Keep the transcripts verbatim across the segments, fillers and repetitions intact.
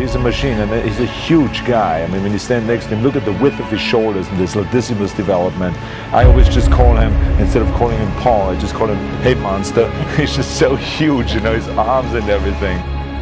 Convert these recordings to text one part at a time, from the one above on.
he's a machine, and he's a huge guy. I mean, when you stand next to him, look at the width of his shoulders and this latissimus development. I always just call him, instead of calling him Paul, I just call him Hey Monster. He's just so huge, you know, his arms and everything.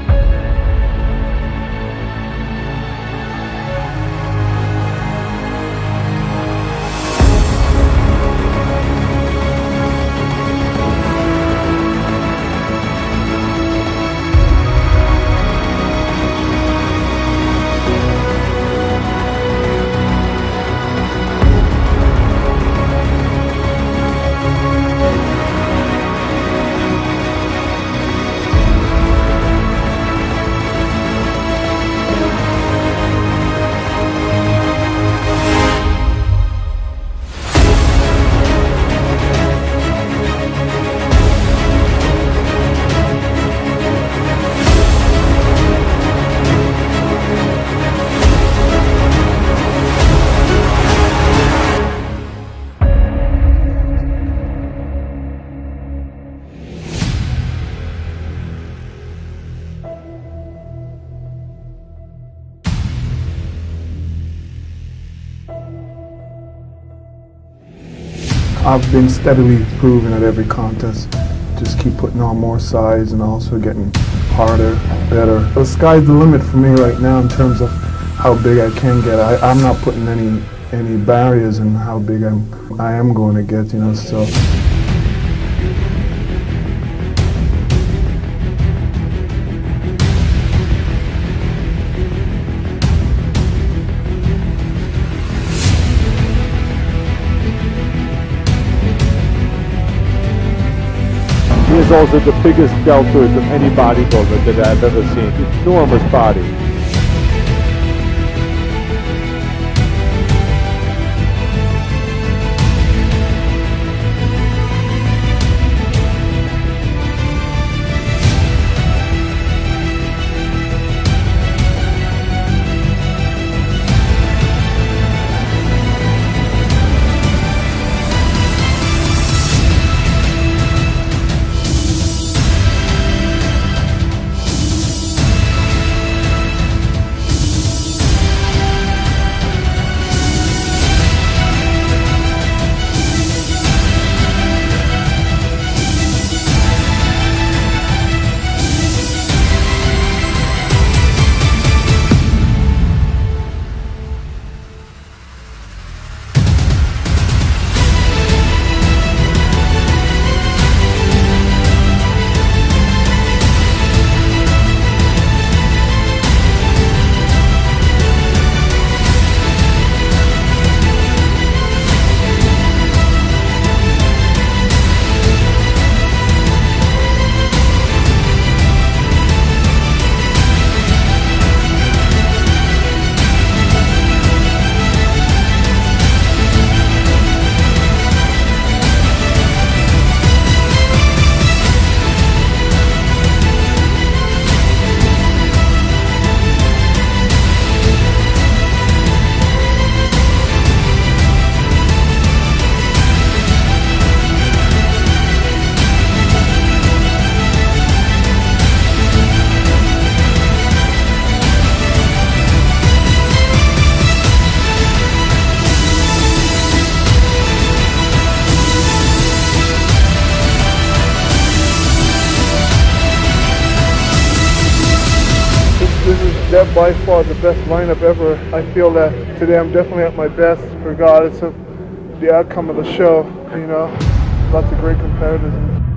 I've been steadily improving at every contest. Just keep putting on more size and also getting harder, better. The sky's the limit for me right now in terms of how big I can get. I, I'm not putting any any barriers in how big I'm I am going to get, you know. So. He is also the biggest deltoid of any bodybuilder that I've ever seen. Enormous body. This is that by far the best lineup ever. I feel that today I'm definitely at my best, regardless of the outcome of the show. You know, lots of great competitors.